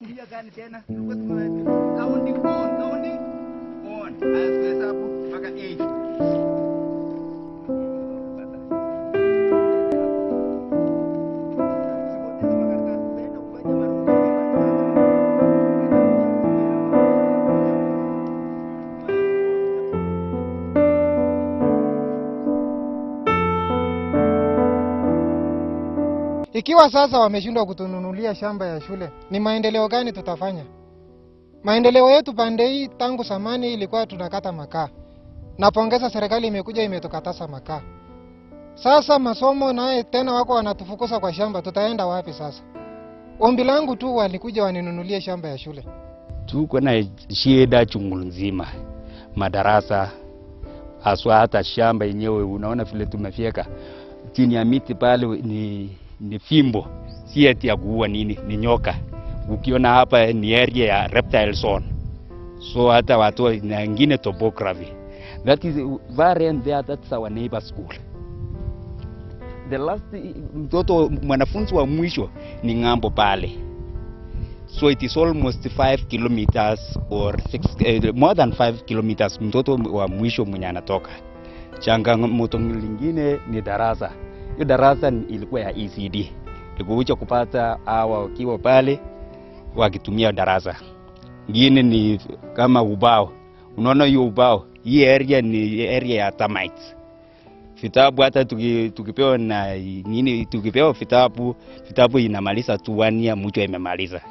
Dia gani tena? Counting on. Hesabu mpaka 8. Ikiwa sasa wameshindwa kutununulia shamba ya shule, ni maendeleo gani tutafanya? Maendeleo yetu pande hii tangu zamani ilikuwa tunakata makaa. Napongeza serikali imekuja imetukataza makaa. Sasa masomo naye tena wako wanatufukuza kwa shamba, tutaenda wapi sasa? Ombi langu tu walikuja waninunulie shamba ya shule. Tuko na shida chungu nzima. Madarasa, haswa hata shamba yenyewe unaona vile tumefyeka. Chini ya miti pale ni fimbo, si eti ya kuua nini, ni nyoka. Ukiona hapa ni area ya reptile zone. So hata watu na wengine topography. That is very and there, that's our neighbor school. The last mtoto mwanafunzi wa mwisho ni ngambo pale. So it is almost 5 kilometers or 6 more than 5 kilometers mtoto wa mwisho mwenye anatoka. Changamoto lingine ni darasa. Hiyo darasa ilikuwa ya ECD. Ilikuja kupata hawa wakiwa pale wakitumia darasa. Ngine ni kama ubao. Unaona hiyo ubao, hii area ni area ya termites. Vitabu hata tukipewa na nini, tukipewa vitabu inamaliza tu 1 year, mwisho imemaliza.